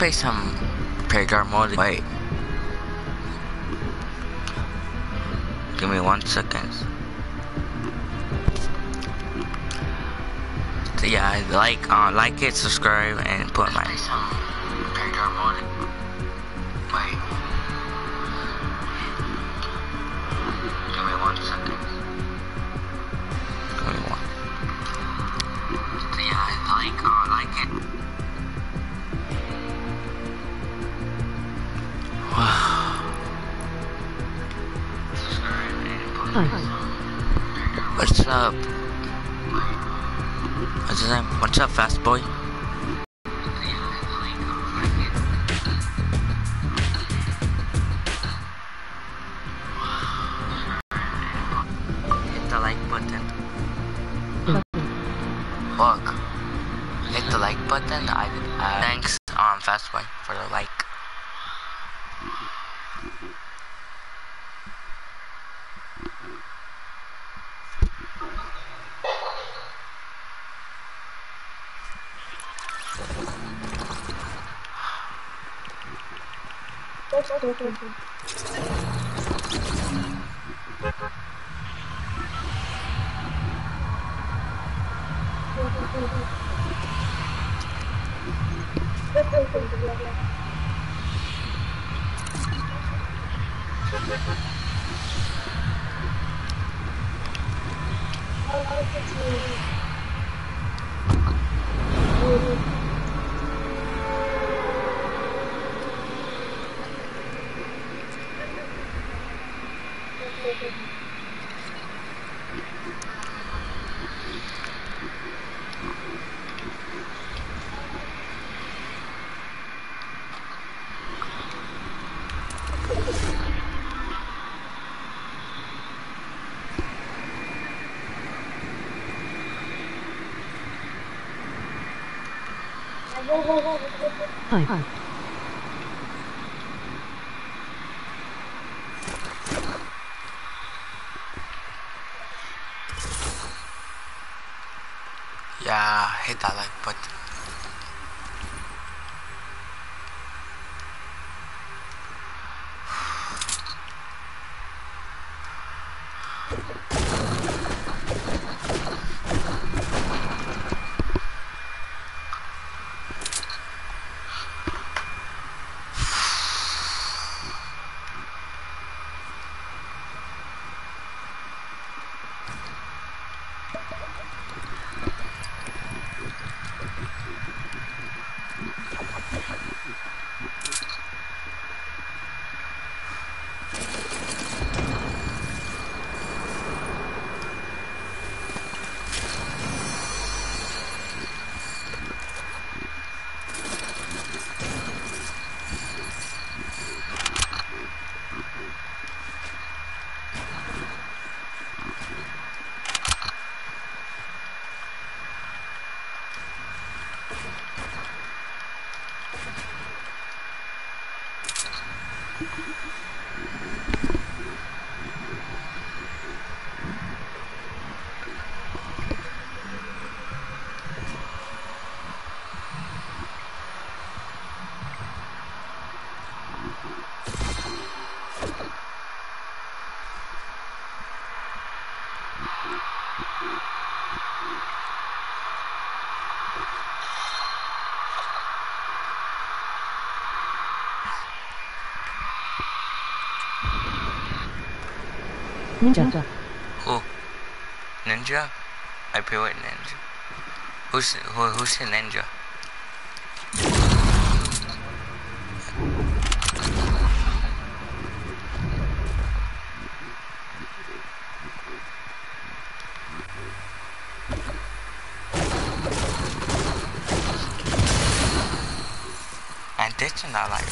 play some Playground mode. Wait. Give me 1 second. So yeah, like it, subscribe, and put my Playground mode. Wait. Give me 1 second. Give me one. So yeah, like it. What's up? What's his name? What's up, fast boy? Hit the like button. Look. Hit the like button. Thanks, fast boy, for the like. Hi. Yeah, hit that like button. Ninja. Who? Ninja? I play with Ninja. Who's the Ninja? And this and I like.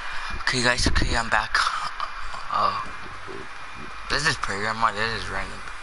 Okay guys, I'm back. This is program mode, this is random.